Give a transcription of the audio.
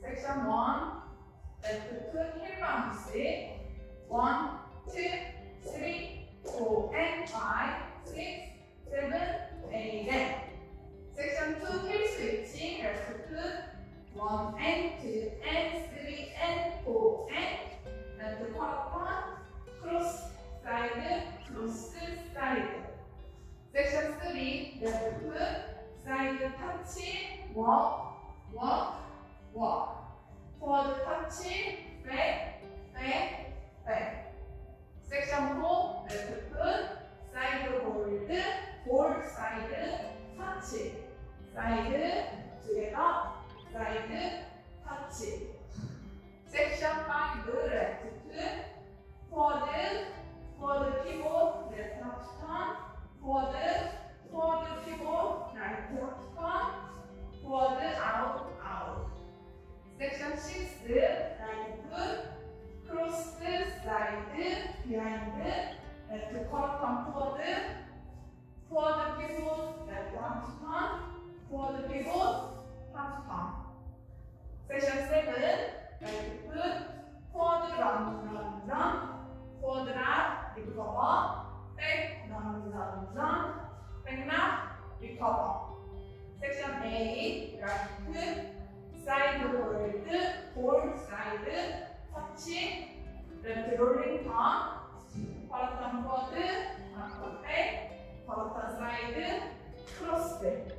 섹션 1 left foot heel bounce 1, 2, 3, 4 and 5, 6, 7, 8 and 섹션 2 heel switching left foot 1 and 2 and 3 and 4 and the quarter cross side cross side 섹션 3 left foot side touch walk walk walk forward touch back back back 섹션 4 left foot side hold hold side touch side together side touch 섹션 5 left foot forward forward pivot left half turn forward forward pivot right half turn forward out out 섹션 6 right foot cross side behind left quarter forward forward pivot left half turn forward pivot half turn 섹션 7 right foot forward run forward up recover back run back up recover 섹션 8 right foot side hold side touch left rolling turn quarter turn forward quarter back quarter side cross back